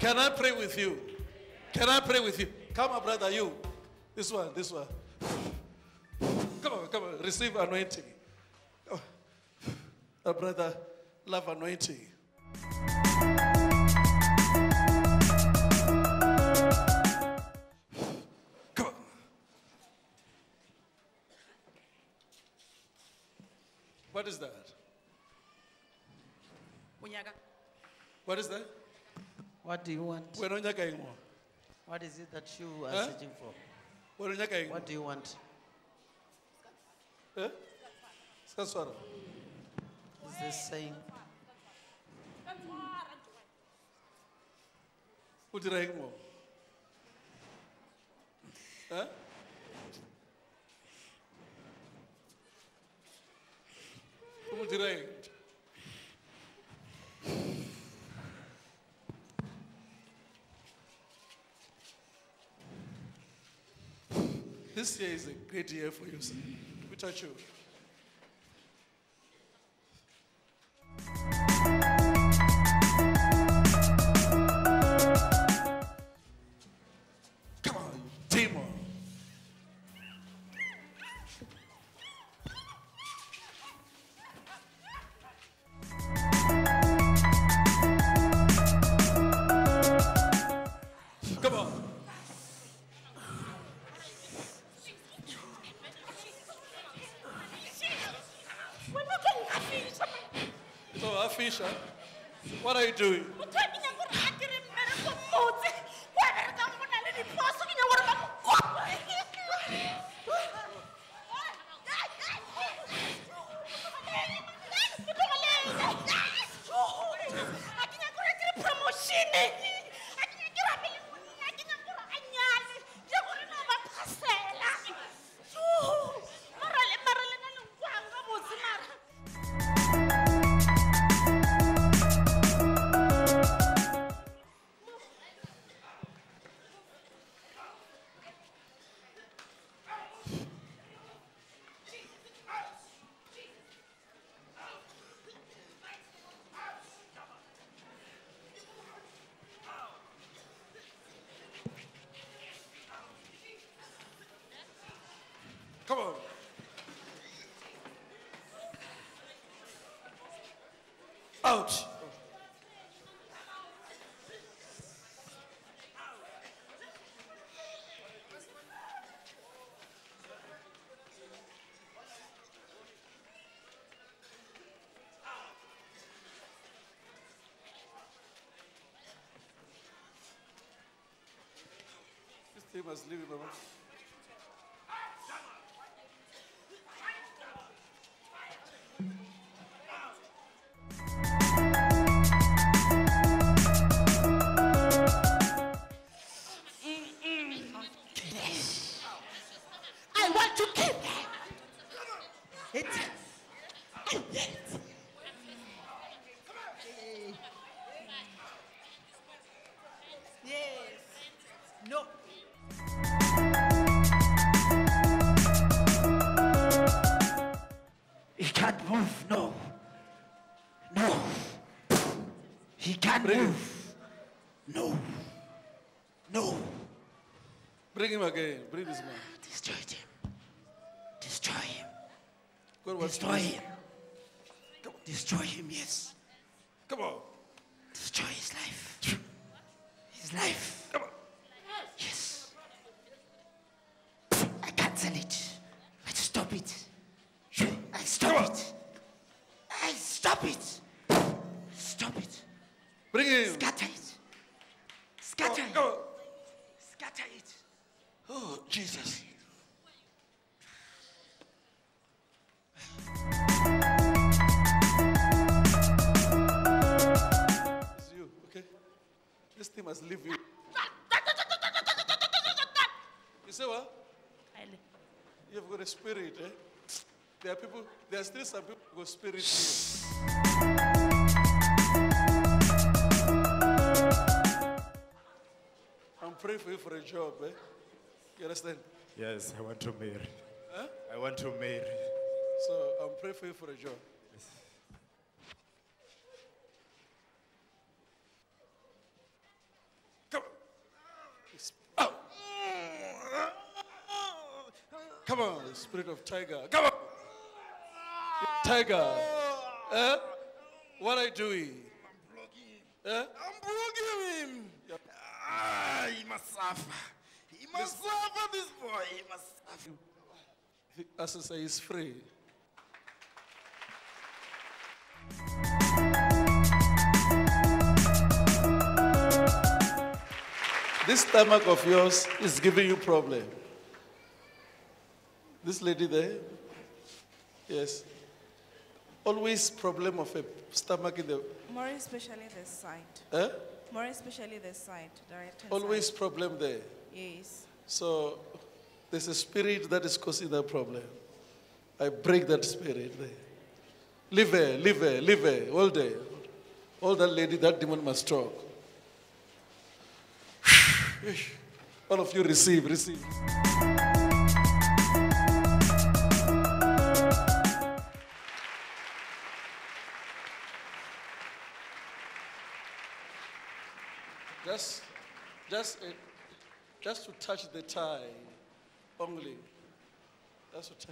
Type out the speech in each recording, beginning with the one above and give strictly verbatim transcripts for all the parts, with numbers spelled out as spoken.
Can I pray with you? Can I pray with you? Come on, brother, you. This one, this one. Come on, come on. Receive anointing. Oh. Oh, brother, love anointing. Come on. What is that? What is that? What do you want? What is it that you are Huh? searching for? What do you want? Eh? Skaswara. Is this saying? What did I know? Huh? What did I? This year is a great year for you, sir. We touch you. Come on, demon. Come on. So, Afisha, what are you doing? Come on. Out. This thing must leave, Mama. I want to kill them. It. Yes. Yes. No. He can't move. No. No. He can't Bring him. move. No. No. Bring him again. Bring this man. Destroy him. Destroy him. God wants Destroy to- him. Destroy him, yes. Come on. Destroy his life. His life. Come on. Yes. I cancel it. I stop it. I stop it. I stop it. Stop it. Bring him. Scatter it. Scatter it. Come on. Scatter it. Oh, Jesus. It's you, okay? This thing must leave you. You say what? You've got a spirit, eh? There are people, there are still some people who got spirit here. I'm praying for you for a job, eh? You understand? Yes, I want to marry. Huh? I want to marry. So I'm praying for you for a job. Come on, spirit of tiger. Come on. Tiger. Eh? What are you doing? I'm blocking him. Eh? I'm blocking him. Ah, he must suffer. He must suffer, this boy. He must suffer. As I say, he's free. This stomach of yours is giving you problem. This lady there, yes, always problem of a stomach in the. More especially this side. Eh? More especially this side. The right hand Always side. problem there. Yes. So there's a spirit that is causing that problem. I break that spirit there. Leave her, leave her, leave her, all day. All that lady, that demon must talk. All of you receive, receive. Just, just, uh, just to touch the tie only. That's what.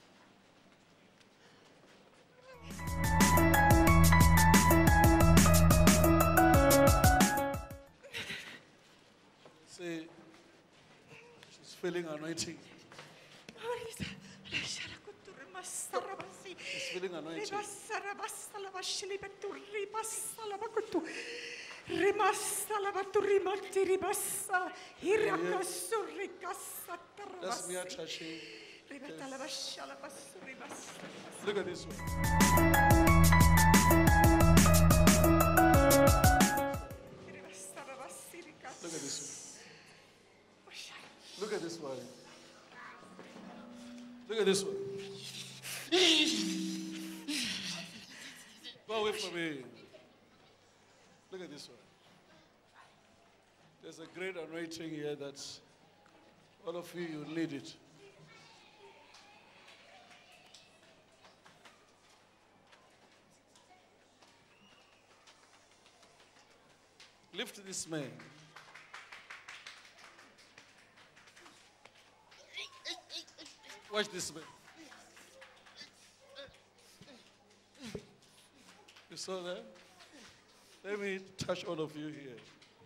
See, she's feeling anointing. She's feeling anointing. That's me touching. Yes. Look at this one. Look at this one. Look at this one. Look at this one. Go away from me. Look at this one. There's a great anointing here that all of you, you need it. Lift this man. Watch this man. You saw that? Let me touch all of you here.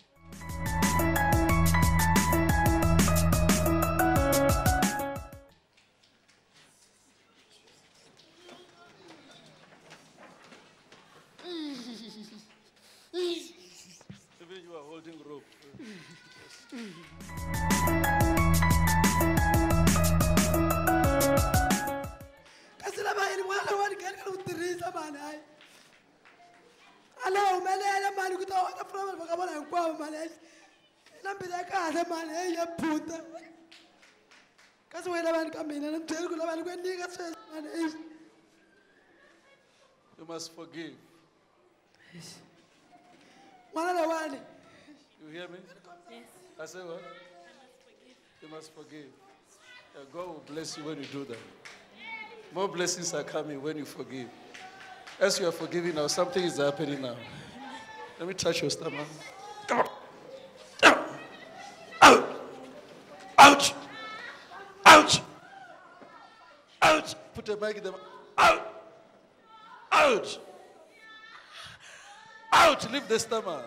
Even you are holding rope. You must forgive. You hear me? Yes. I say what? You must forgive. Yeah, God will bless you when you do that. More blessings are coming when you forgive. As you are forgiving now, something is happening now. Let me touch your stomach. Come on. Out. Out. Out. Out. Put the mic in the mouth. Out. Out. Out. Leave the stomach.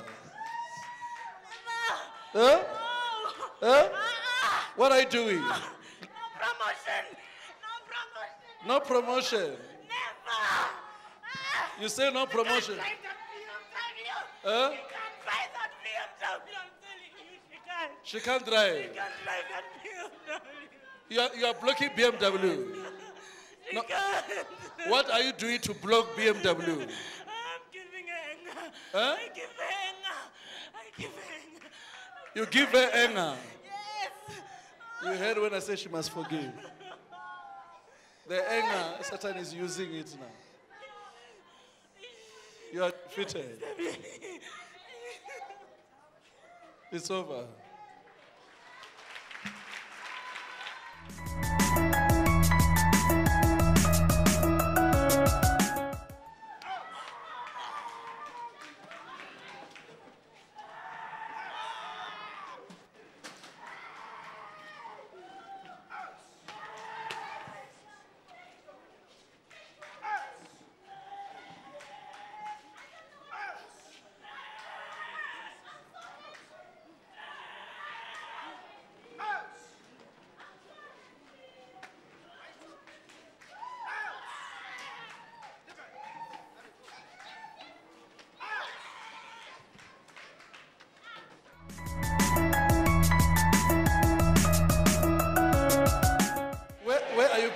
Huh? Huh? What are you doing? No promotion. No promotion. No promotion. Never. You say no promotion. Drive that B M W. Huh? She can't drive that B M W. I'm telling you, she can't. She can't drive. She can't drive that B M W. You are, you are blocking B M W. She No. can't. What are you doing to block B M W? I'm giving her anger. Huh? I give her anger. I give her anger. You give her anger. Yes. You heard when I said she must forgive. The anger, Satan is using it now. You are defeated. It's over.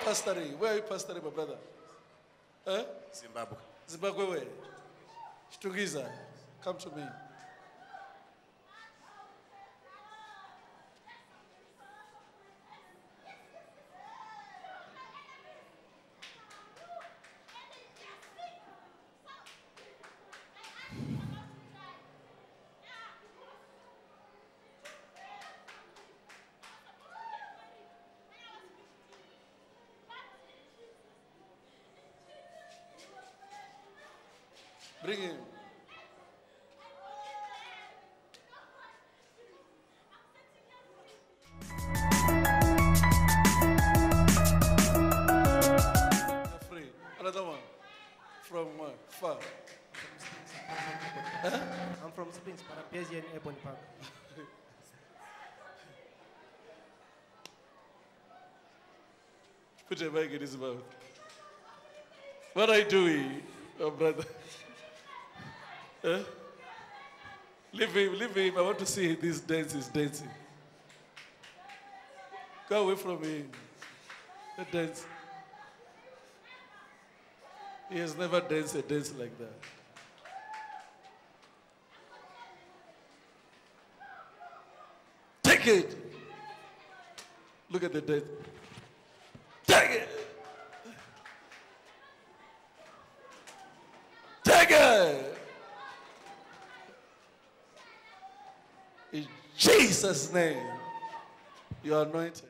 pastoring? Where are you pastoring, my brother? Huh? Zimbabwe. Zimbabwe where? Shtungiza. Come to me. Bring him. You're free. Another one. From where? Far. Huh? I'm from Springs, Parapesian Airborne Park. Put your mic in his mouth. What are you doing, oh brother? Huh? Leave him, leave him. I want to see this dance is dancing. Go away from him. That dance. He has never danced a dance like that. Take it. Look at the dance. Take it. Take it. In Jesus' name, you are anointed.